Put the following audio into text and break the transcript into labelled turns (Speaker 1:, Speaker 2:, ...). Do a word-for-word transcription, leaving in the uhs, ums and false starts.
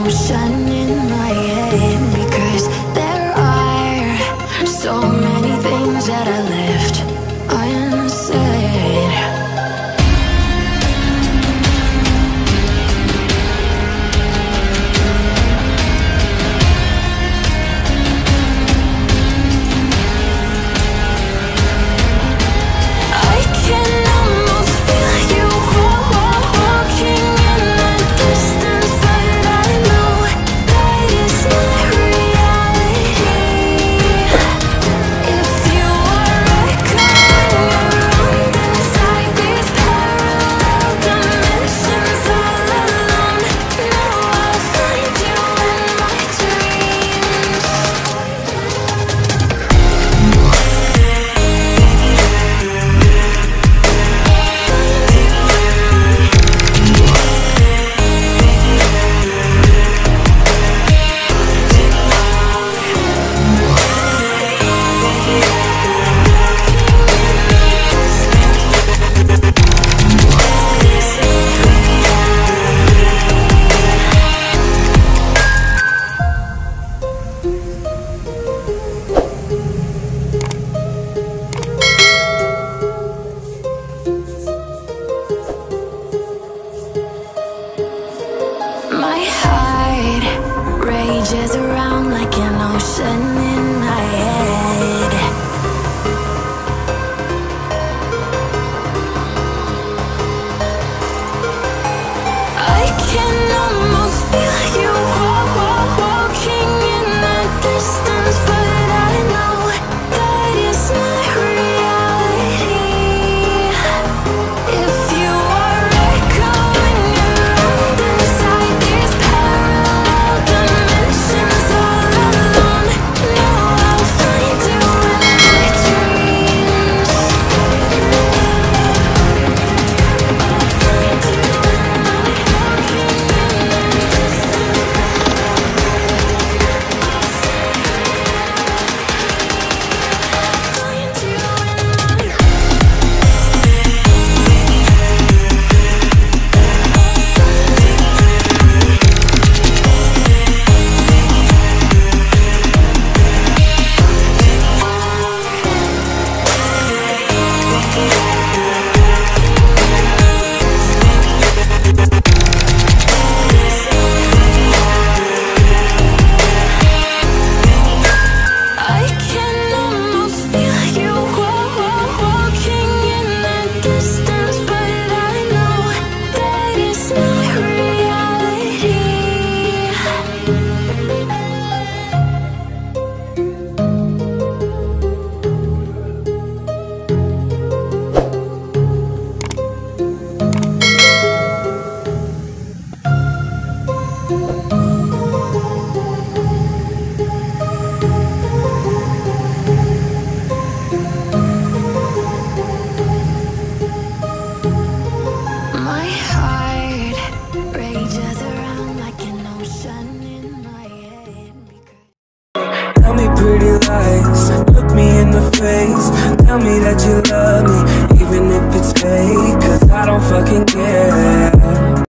Speaker 1: ocean in my head, because there are so many things that I left unsaid. I can almost feel you walking in the distance, but I know that it's not reality. If you are echoing around inside these parallel dimensions all alone, know I'll find you in my dreams. My heart rages around like an ocean in my head. I can almost feel you walking in the distance, but I know that it's not reality. If you are echoing around inside these parallel dimensions all alone, know I'll find you in my dreams. I'll find you in my walking in the distance. Find you in my I can almost feel you walking in the distance, but I know that it's not reality. My heart rages around like an ocean in my head, because
Speaker 2: Tell me pretty lies, look me in the face. Tell me that you love me, even if it's fake, cause I don't fucking care.